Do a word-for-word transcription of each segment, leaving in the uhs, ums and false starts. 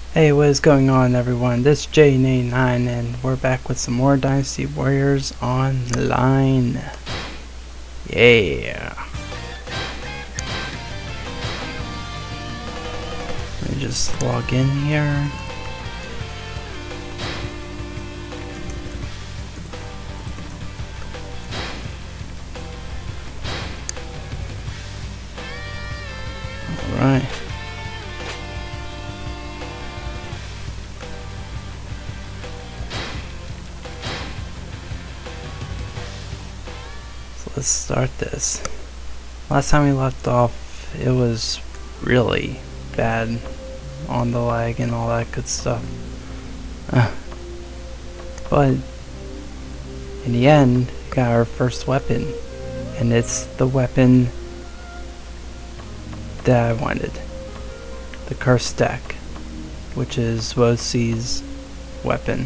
Hey, what is going on, everyone? This is J eighty-nine and we're back with some more Dynasty Warriors online. Yeah. Let me just log in here. Alright. Let's start this. Last time we left off, it was really bad on the lag and all that good stuff. Uh, but in the end, we got our first weapon, and it's the weapon that I wanted. The Cursed Deck, which is Wosey's weapon,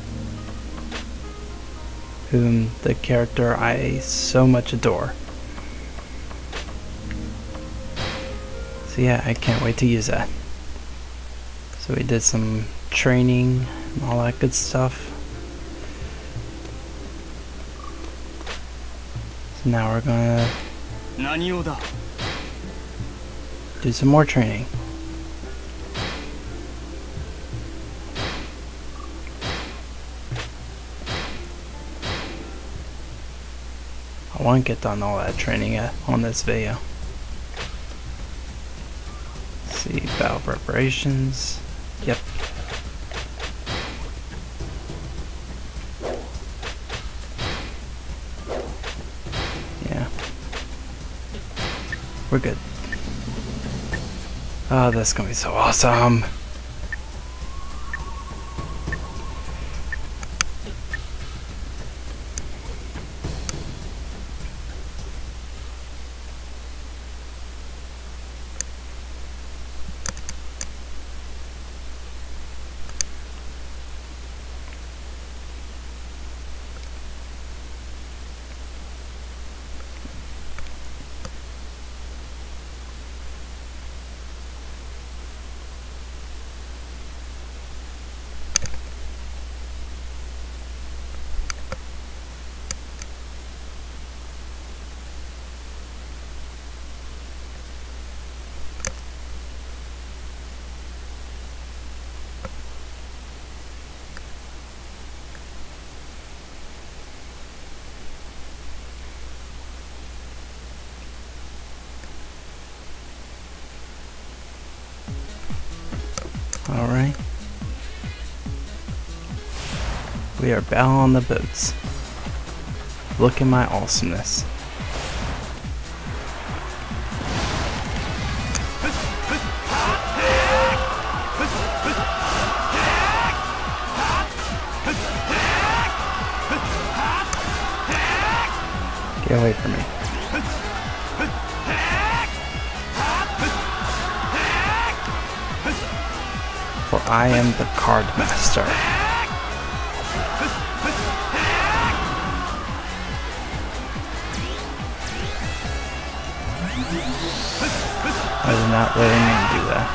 whom the character I so much adore. So yeah, I can't wait to use that. So we did some training and all that good stuff. So now we're gonna do some more training. I want to get done all that training uh, on this video. Let's see, battle preparations. Yep. Yeah. We're good. Oh, that's gonna be so awesome. Alright. We are bound on the boats. Look at my awesomeness. Get away from me. For I am the card master. I did not really mean to do that.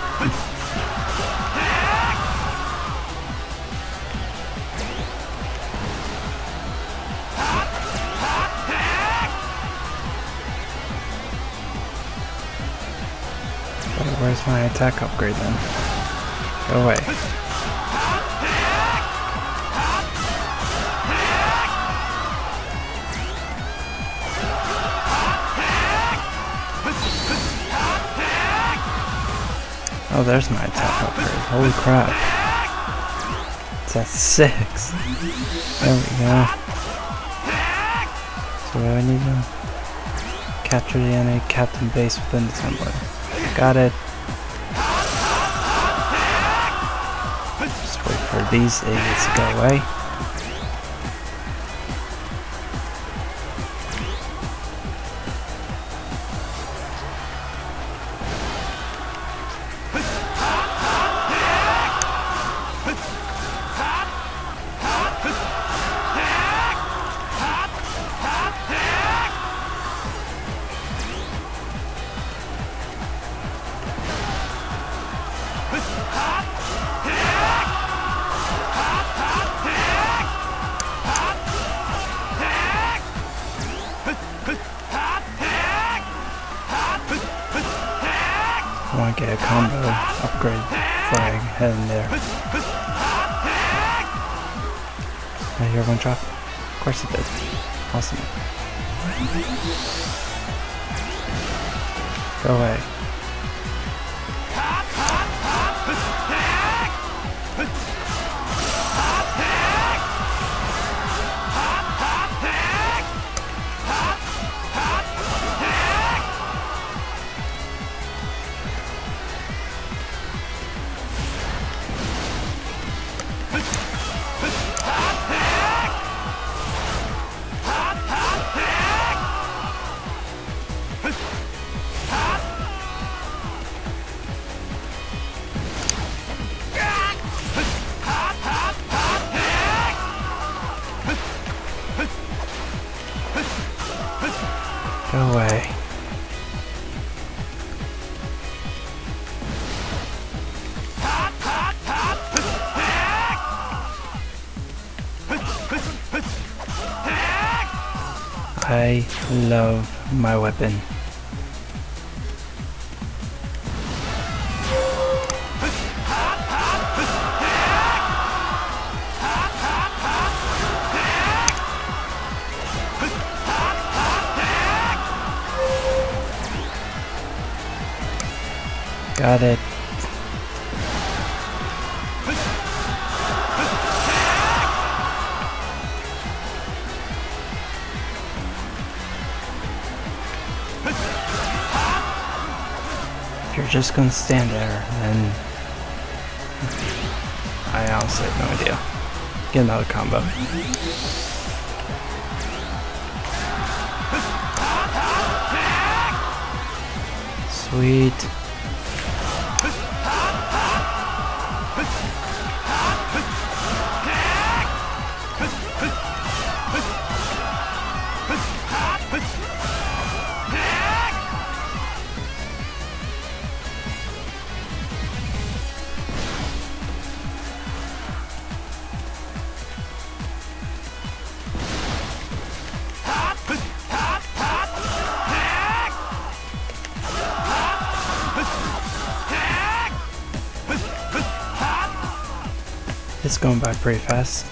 Wait, where's my attack upgrade then? Go away. Oh, there's my attack upgrade. Holy crap. It's at six. There we go. So what do I need now? Capture the enemy captain base within the template. Got it. Just wait for these idiots to go away. Okay, a combo upgrade flag heading there. I hear one drop. Of course it did. Awesome. Go away. Go away. I love my weapon. Got it. If you're just gonna stand there, then I honestly have no idea. Get another combo. Sweet. It's going by pretty fast.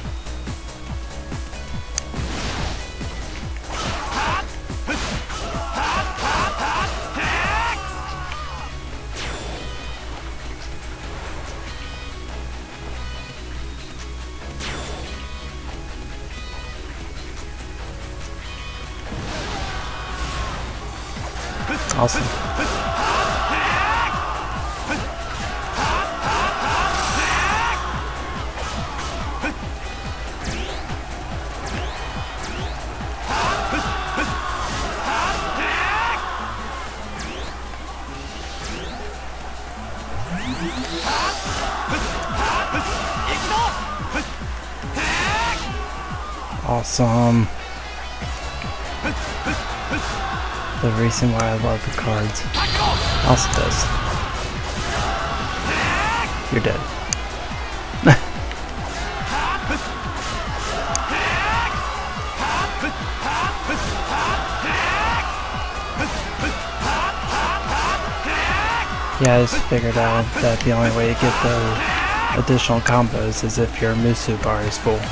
Awesome. Awesome. The reason why I love the cards. Also does. You're dead. Yeah, I just figured out that the only way to get the additional combos is if your Musu bar is full.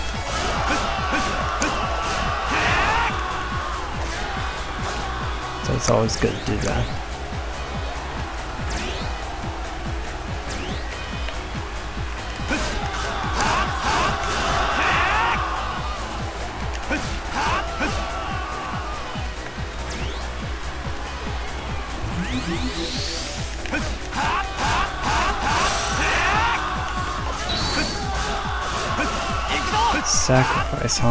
So it's always good to do that. Sacrifice, huh?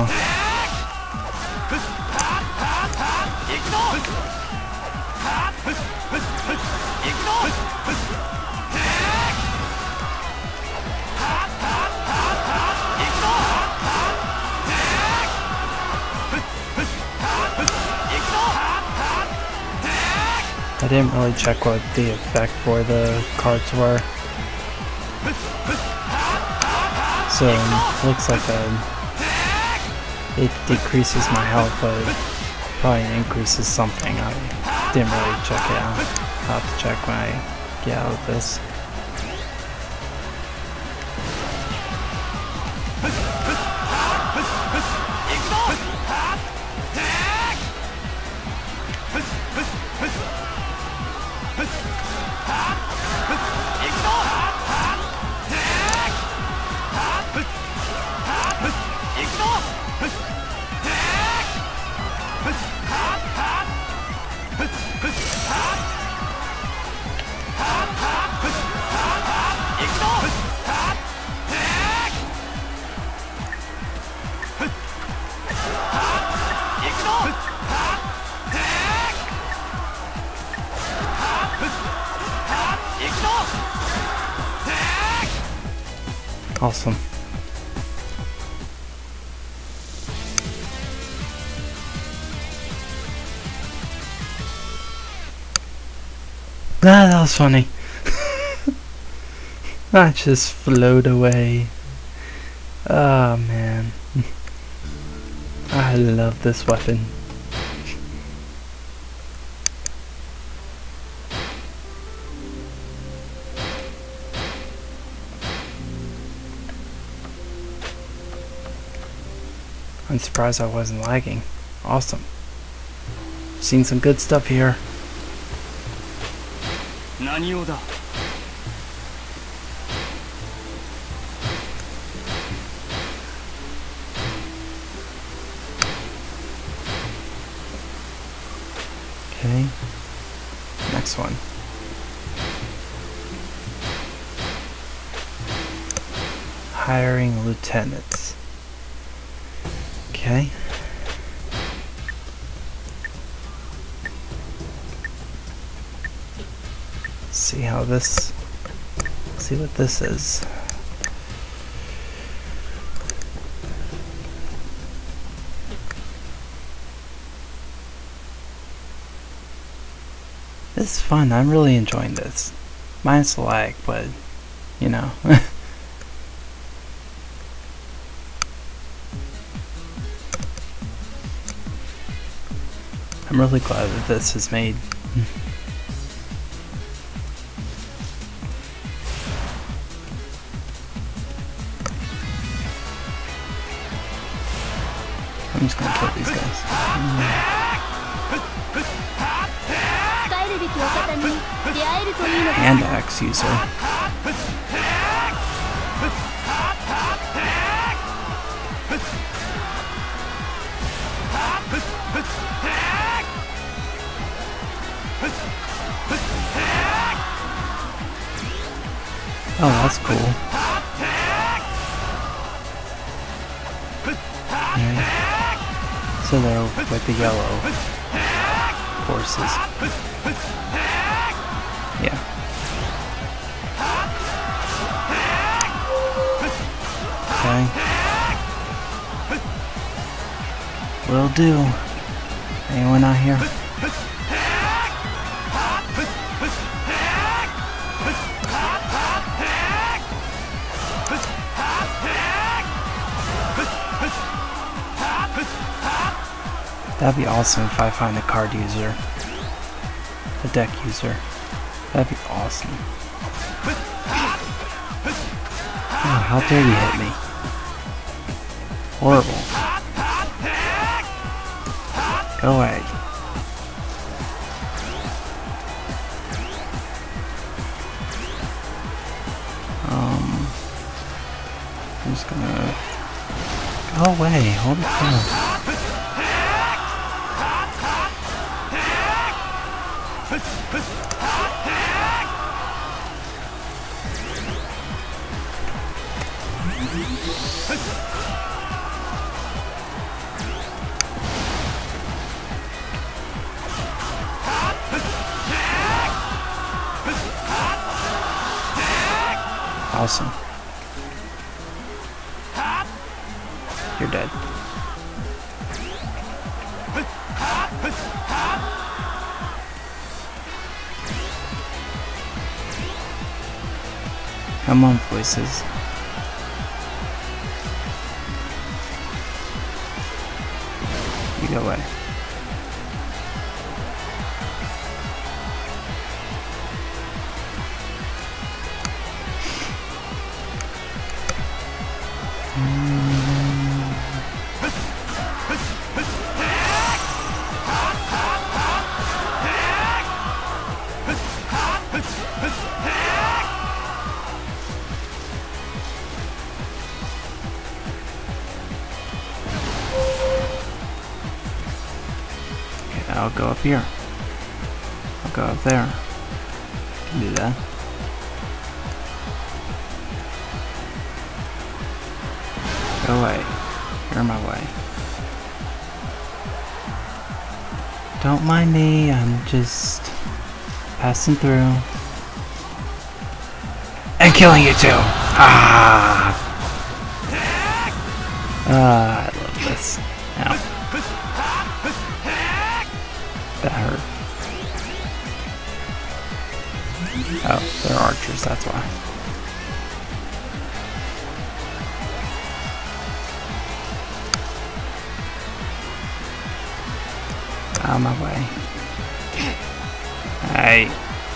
I didn't really check what the effect for the cards were. So, it looks like a, it decreases my health, but it probably increases something. I didn't really check it out. I'll have to check when I get out of this. Awesome. Ah, that was funny. I just float away. Oh man. I love this weapon. I'm surprised I wasn't lagging. Awesome. Seen some good stuff here. Okay. Next one. Hiring lieutenants. Okay. See how this, see what this is. This is fun. I'm really enjoying this. Minus the lag, but you know. I'm really glad that this is made. I'm just gonna kill these guys. Hand axe user. Oh, that's cool. Okay. So they're with the yellow forces. Yeah. Okay. Will do. Anyone out here? That'd be awesome if I find a card user. A deck user. That'd be awesome. Oh, how dare you hit me. Horrible. Go away. Um, I'm just gonna... Go away. Hold it. Awesome. You're dead. Come on, voices. You go away. I'll go up here. I'll go up there. Can do that. Go away. You're in my way. Don't mind me, I'm just passing through. And killing you too! Ah! Ah, I love this. Ow. That hurt. Oh, they're archers, that's why. Out of my way. Hey.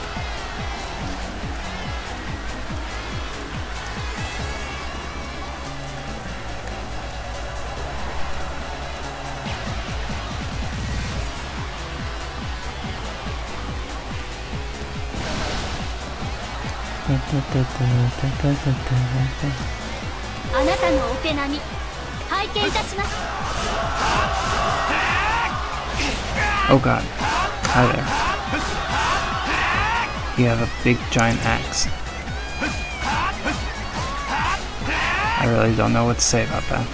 Oh god. Hi there. You have a big giant axe. I really don't know what to say about that.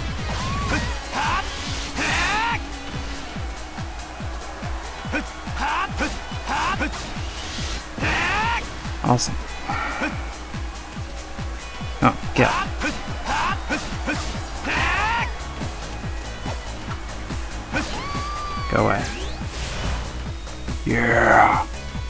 Awesome. Oh, get up. Go away. Yeah.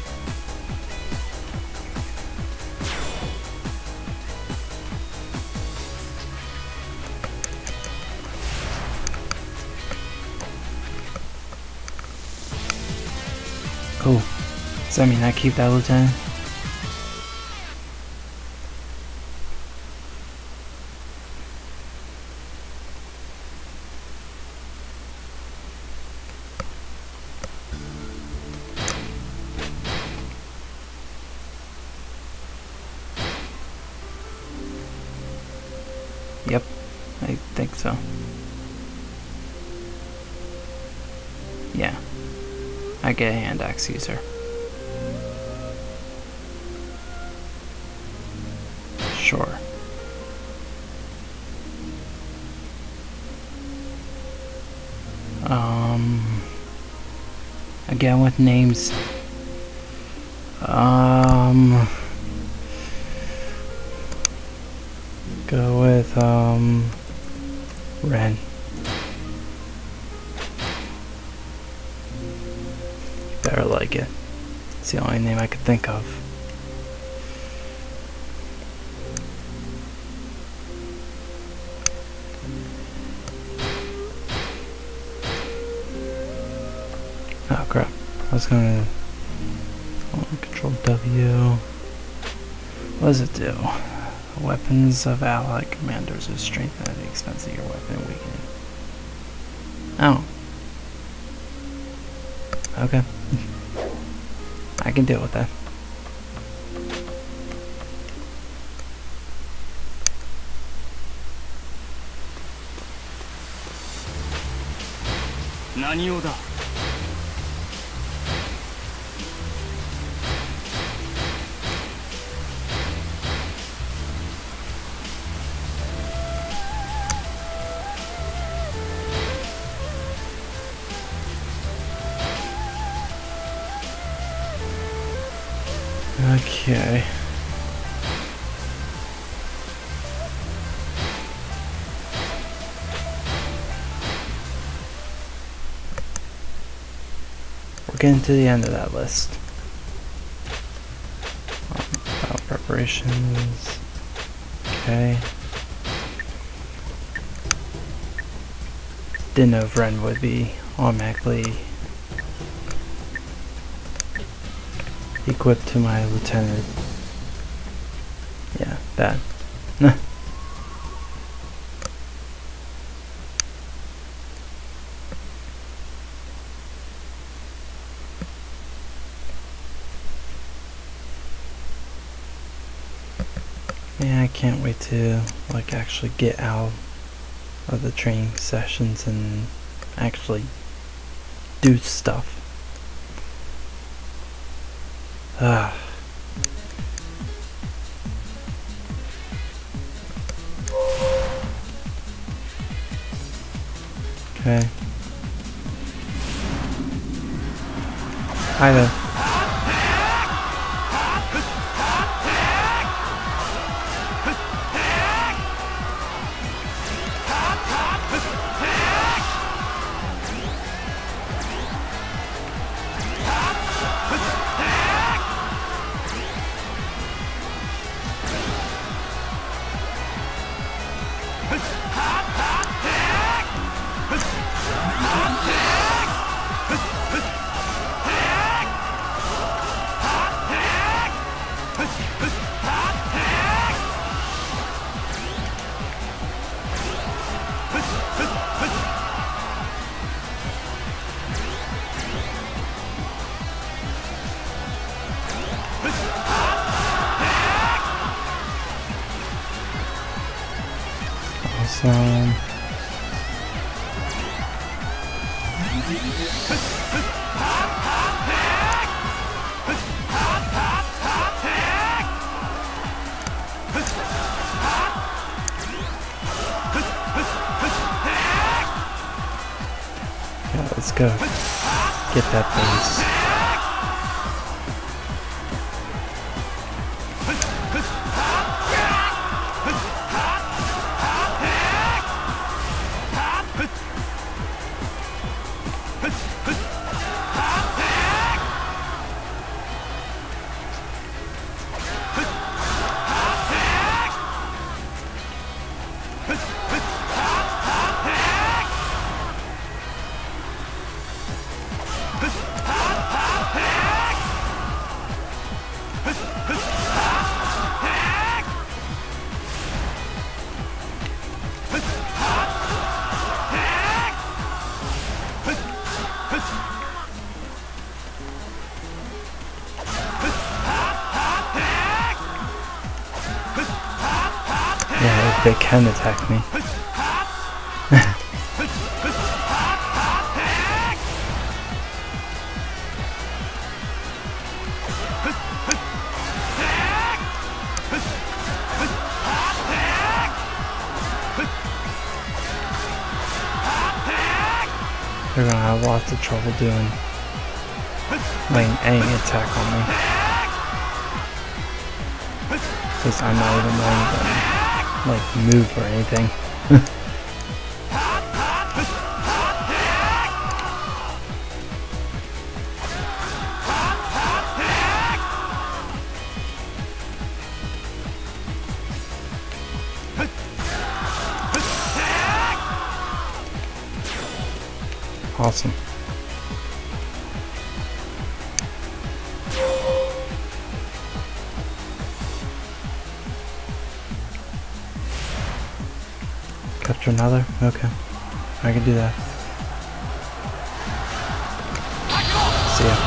Cool. Does that mean I keep that, Lieutenant? Yep, I think so. Yeah, I get a hand axe user. Sure. Um, again with names. Um, go with um, Ren. You better like it. It's the only name I could think of. Oh crap, I was gonna oh, control W. What does it do? Weapons of allied commanders are strengthened at the expense of your weapon weakening. Oh. Okay. I can deal with that. Okay. We're getting to the end of that list. Um, battle preparations. Okay. Didn't know if Ren would be automatically equipped to my lieutenant. Yeah, that. Man, I can't wait to like actually get out of the training sessions and actually do stuff. Ah. Okay. Hi there. Awesome. Yeah, let's go. Get that base. Yeah, if they can attack me. They're gonna have lots of trouble doing laying any attack on me, because I'm not even letting them like move or anything. Awesome. Capture another? Okay. I can do that. See ya.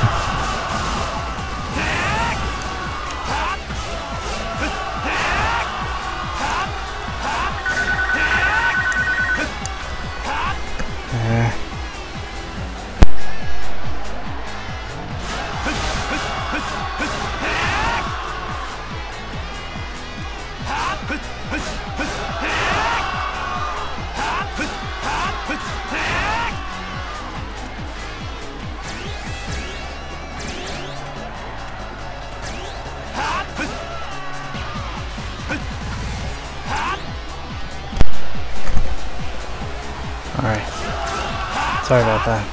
Alright. Sorry about that.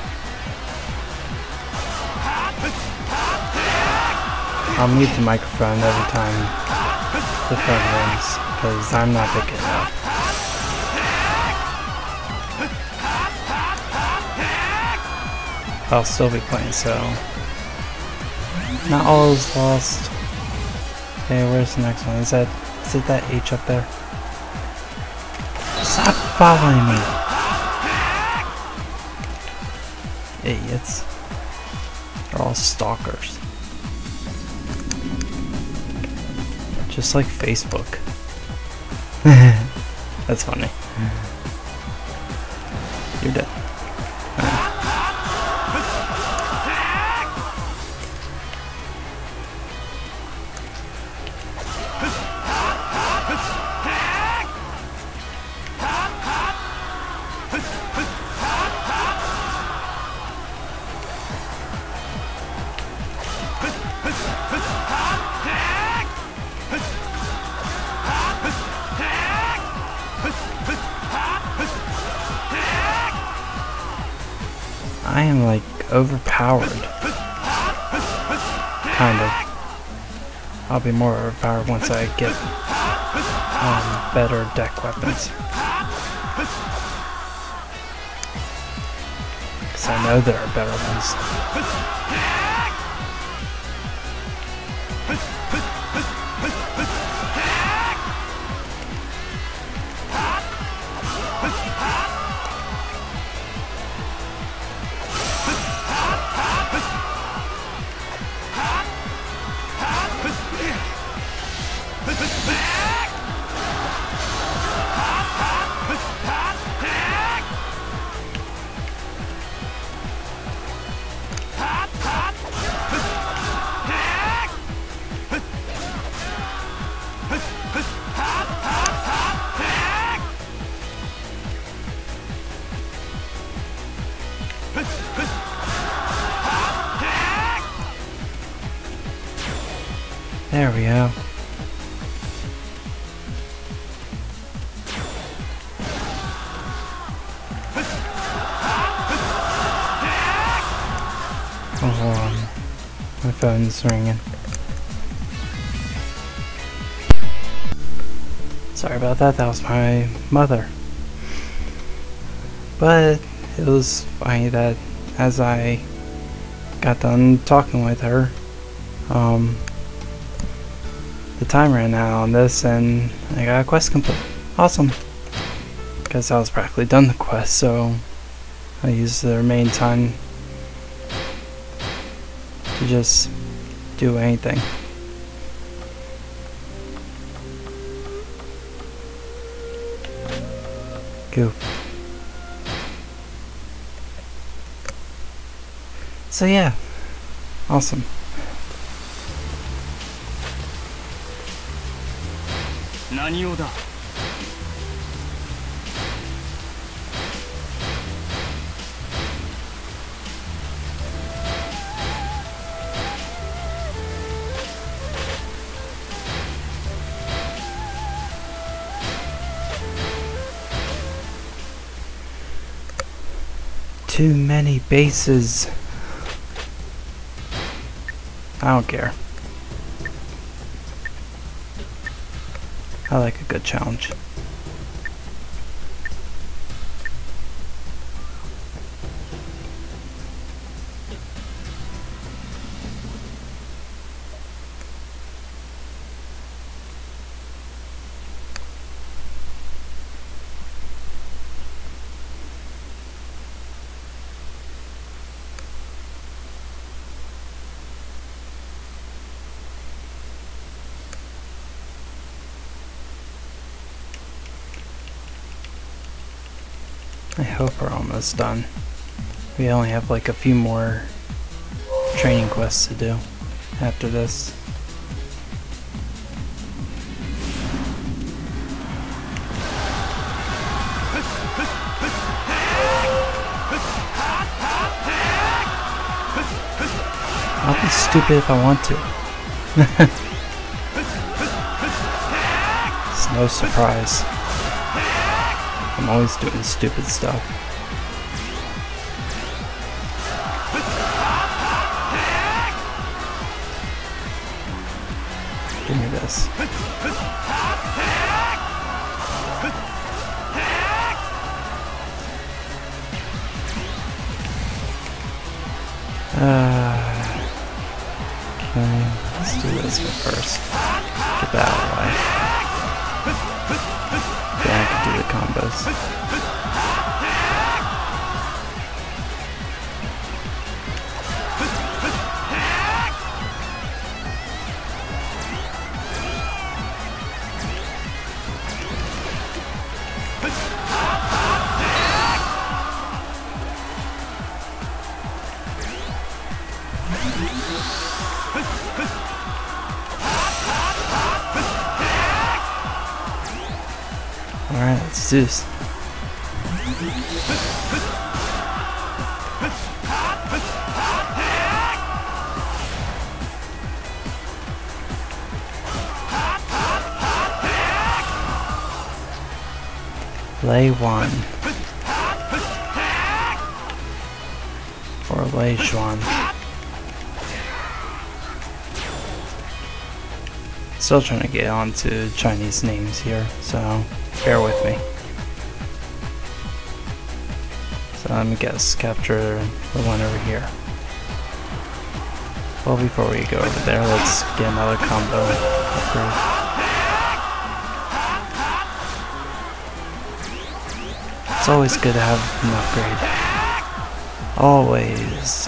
I'll mute the microphone every time the phone rings, because I'm not picking it up. I'll still be playing, so not all is lost. Okay, where's the next one? Is that is it that H up there? Stop following me! Idiots. They're all stalkers. Just like Facebook. That's funny. You're dead. I am like overpowered. Kind of. I'll be more overpowered once I get um, better deck weapons. Because I know there are better ones. There we go. Oh, hold on. My phone's ringing. Sorry about that, that was my mother. But it was funny that as I got done talking with her, um, the time ran out on this and I got a quest complete. Awesome. Because I was practically done the quest, so I used the remaining time to just do anything. Goop. So yeah, awesome. Too many bases. I don't care. I like a good challenge. I hope we're almost done. We only have like a few more training quests to do after this. I'll be stupid if I want to. It's no surprise. I'm always doing stupid stuff. Give me this. Uh, okay, let's do this one first. Get that out of the way. Yeah, I can do the combos. Alright, let's do this. Lay one. Or Lay Xuan. Still trying to get onto Chinese names here, so bear with me. So let me guess, capture the one over here. Well, before we go over there, let's get another combo upgrade. It's always good to have an upgrade. Always.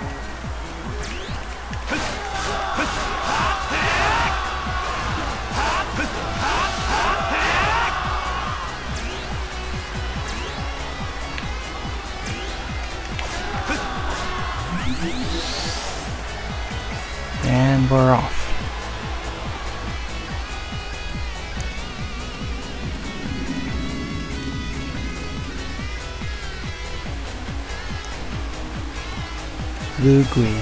And we're off. Lu Gui.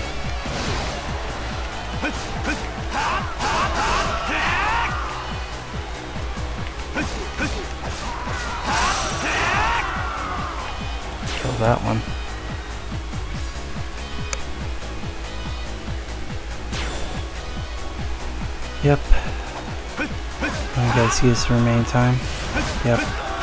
Kill that one. Yep. You guys use the remaining time? Yep.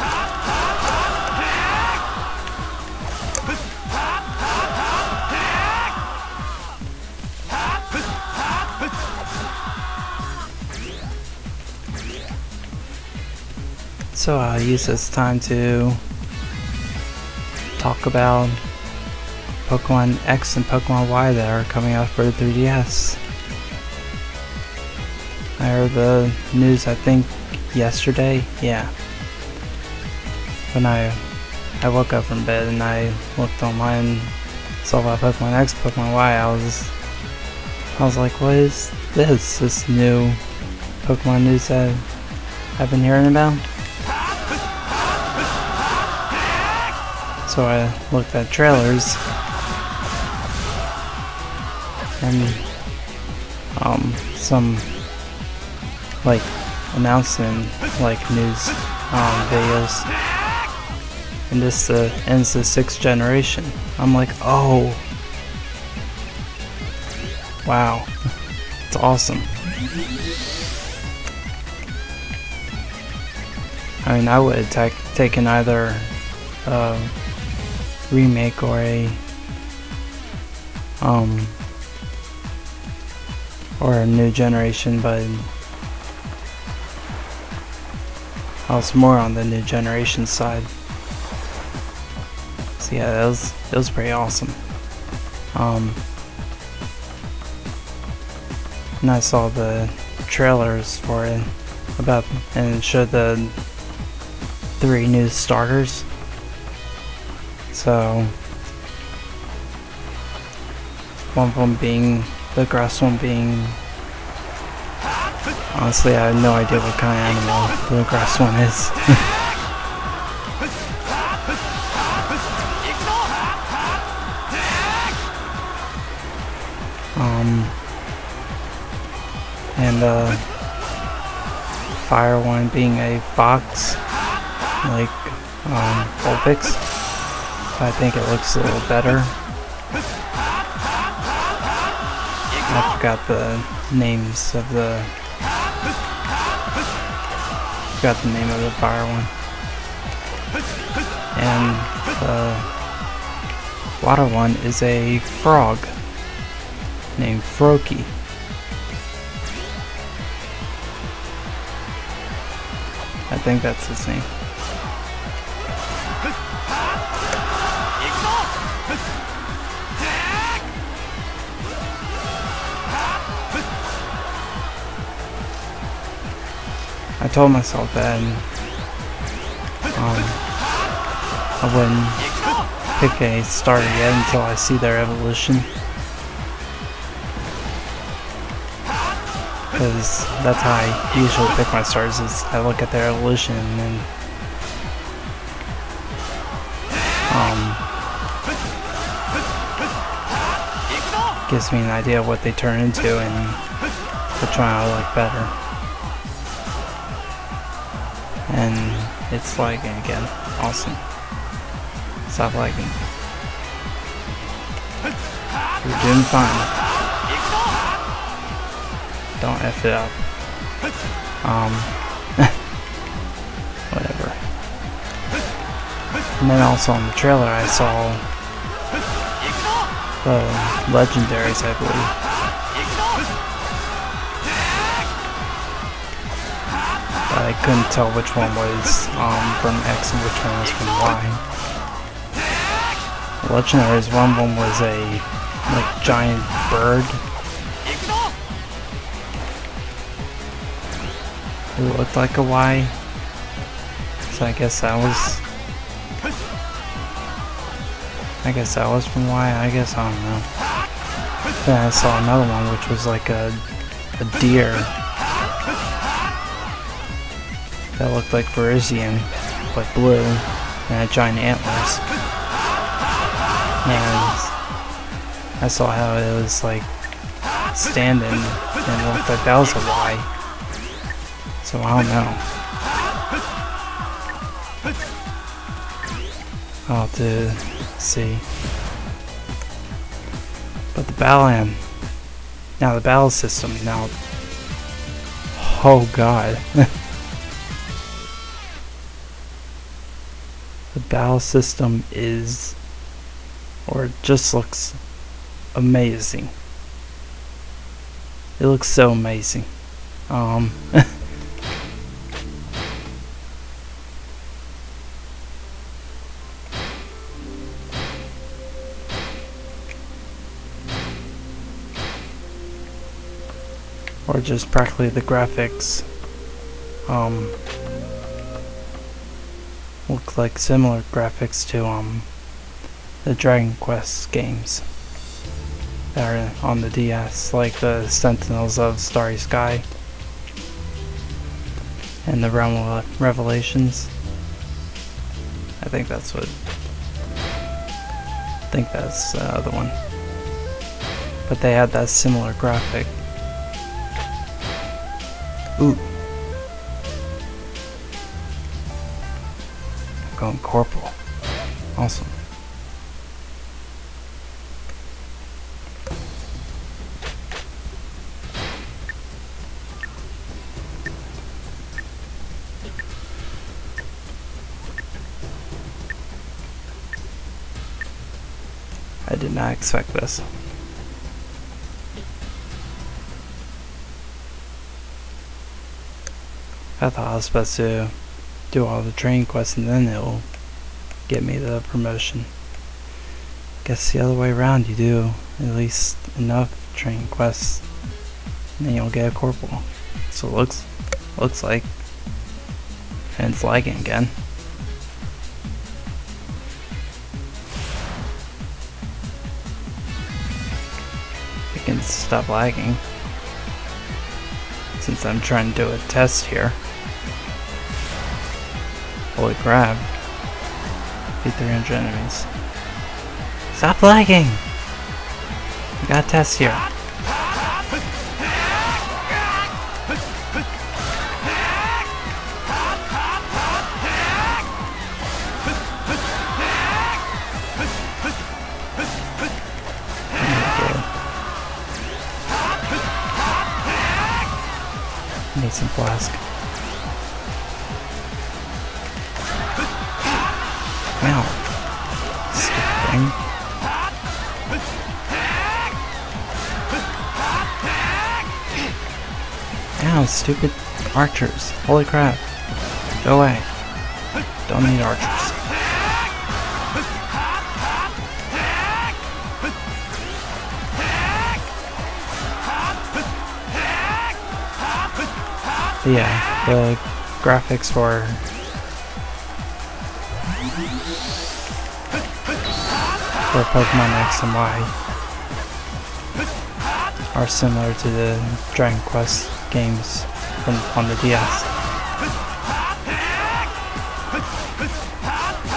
So I'll use this time to talk about Pokemon X and Pokemon Y that are coming out for the three D S. I heard the news, I think, yesterday. Yeah. When I I woke up from bed and I looked online, saw about Pokemon X, Pokemon Y, I was I was like, what is this? This new Pokemon news that I've been hearing about? So I looked at trailers and um some like announcement like news um, videos, and this uh, ends the sixth generation. I'm like, oh wow, it's awesome. I mean, I would have ta taken either a remake or a um or a new generation, but I was more on the new generation side. So yeah, that was it was pretty awesome. Um, and I saw the trailers for it about, and it showed the three new starters. So one of them being the grass one being. Honestly, I have no idea what kind of animal the grass one is. um, and uh, fire one being a fox, like um, Vulpix. I think it looks a little better. I forgot the names of the. Forgot the name of the fire one. And the water one is a frog named Froakie. I think that's his name. I told myself that um, I wouldn't pick a starter yet until I see their evolution, because that's how I usually pick my starters. Is I look at their evolution and then gives me an idea of what they turn into and which one I like better. And it's lagging again. Awesome. Stop lagging. You're doing fine. Don't F it up. Um, whatever. And then also on the trailer I saw the legendaries, I believe. But I couldn't tell which one was um, from X and which one was from Y. The legendaries, one of them was a like giant bird. It looked like a Y. So I guess that was I guess that was from Y, I guess, I don't know. Then I saw another one which was like a, a deer that looked like Verizian, but blue, and had giant antlers. And I saw how it was like standing, and it looked like that was a Y. So I don't know. I'll have to see. But the battle now the battle system now. Oh god. The battle system is, or it just looks amazing. It looks so amazing. Um. Or just practically the graphics um, look like similar graphics to um, the Dragon Quest games that are on the D S, like the Sentinels of Starry Sky and the Realm of Revelations. I think that's what I think that's the other one. But they had that similar graphic. Ooh. I'm going Corporal. Awesome. I did not expect this. I thought I was supposed to do all the training quests and then it'll get me the promotion. Guess the other way around, you do at least enough training quests and then you'll get a corporal. So it looks looks like, and it's lagging again. It can stop lagging since I'm trying to do a test here. Holy crap. Defeat three hundred enemies. Stop lagging! We got a test here. Need some flask. Ow. Stupid thing. Ow, stupid archers. Holy crap. Go away. Don't need archers. But yeah, the graphics for for Pokemon X and Y are similar to the Dragon Quest games from on the D S.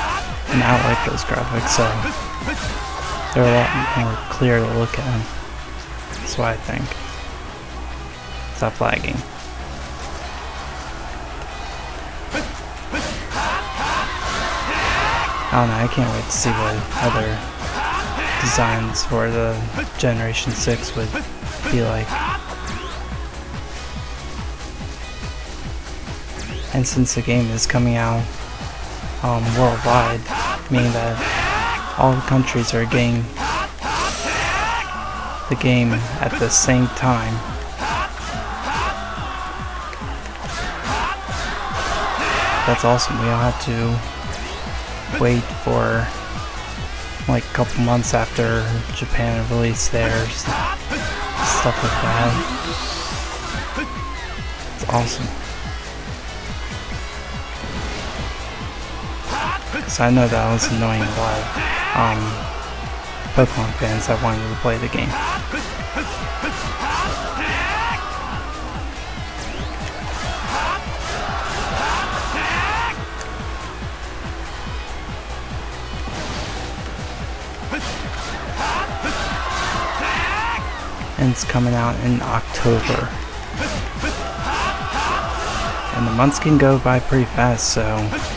And I like those graphics, so they're a lot more clear to look at. That's what I think. Stop lagging. I don't know, I can't wait to see what other designs for the Generation six would be like. And since the game is coming out um, worldwide, meaning that all the countries are getting the game at the same time, that's awesome. We don't have to wait for like a couple months after Japan released theirs, stuff like that. It's awesome. So I know that was annoying a lot of um, Pokemon fans that wanted to play the game. And it's coming out in October. And the months can go by pretty fast, so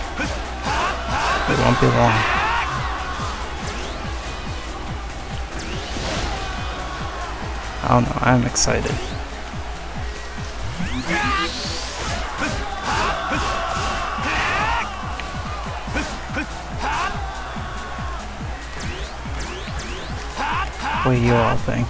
it won't be long. I don't know, I'm excited. What do you all think?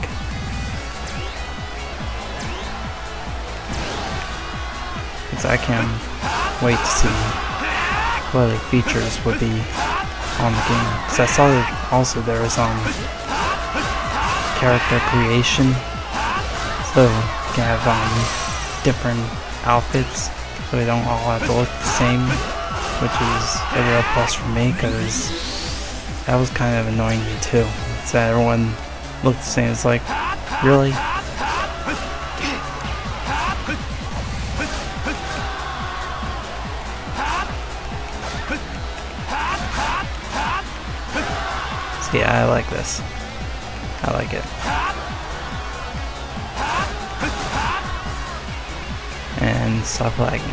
Because I can't wait to see what other features would be on the game. Because I saw that also there was um character creation, so you can have um different outfits, so they don't all have to look the same, which is a real plus for me, because that was kind of annoying me too. It's that everyone looked the same. It's like, really? Yeah, I like this. I like it. And stop lagging.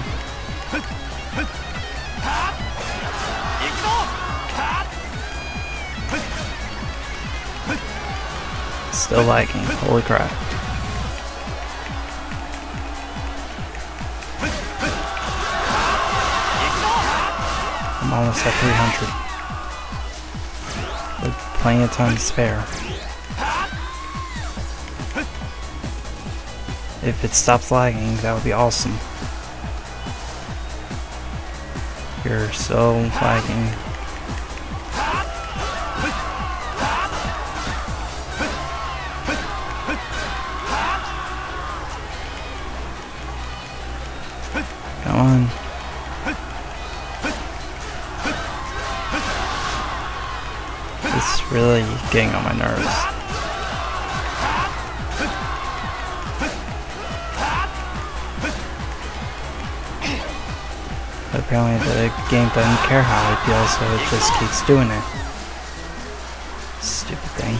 Still lagging. Holy crap. I'm almost at three hundred. Plenty of time to spare. If it stops lagging, that would be awesome. You're so lagging. Come on. It's really getting on my nerves. But apparently the game doesn't care how I feel, so it just keeps doing it. Stupid thing.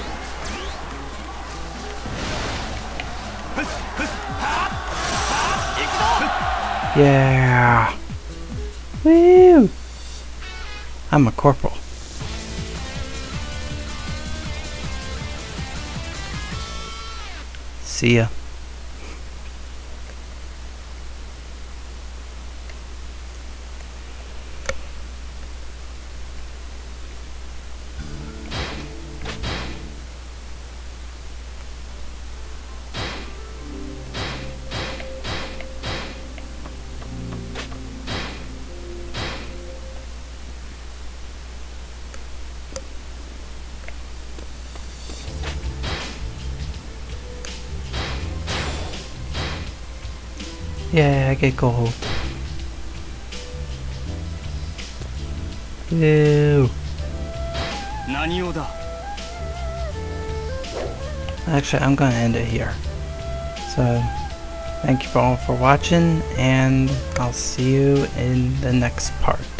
Yeah! Woo! I'm a corporal. See ya. Yeah, I get gold. Ew. Actually, I'm gonna end it here. So, thank you all for watching, and I'll see you in the next part.